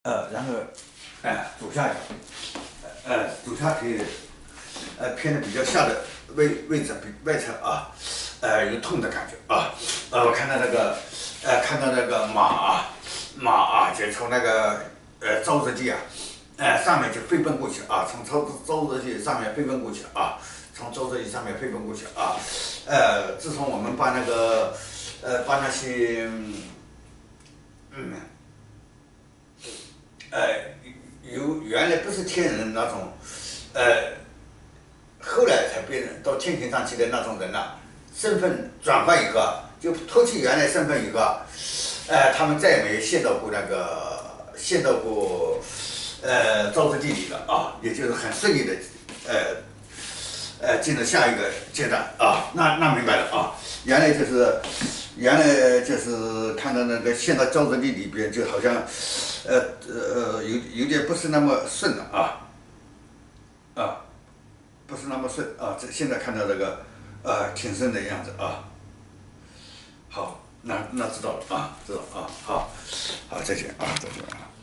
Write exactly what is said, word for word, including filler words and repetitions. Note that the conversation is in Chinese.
呃，然后，哎、煮下去，呃，煮下去，呃，偏的比较下的位位置比外侧啊，呃，有痛的感觉啊，呃，我看到那个，呃，看到那个马啊，马啊，就从那个呃沼泽地啊，呃，上面就飞奔过去啊，从沼沼泽地上面飞奔过去啊，从沼泽地上面飞奔过去啊，呃，自从我们把那个，呃，把那些，嗯。呃，有原来不是天人那种，呃，后来才变成到天庭上去的那种人了、身份转换以后啊，就脱去原来身份以后啊，呃，他们再也没有陷到过那个陷到过呃沼泽地里了啊，也就是很顺利的，呃呃进入下一个阶段啊，那那明白了啊，原来就是原来就是看到那个陷到沼泽地里边，就好像呃呃有有点不是那么顺了啊啊。不是那么顺啊。这现在看到这个，呃，挺顺的样子啊。好，那那知道了啊，知道啊，好，好，再见啊，再见啊。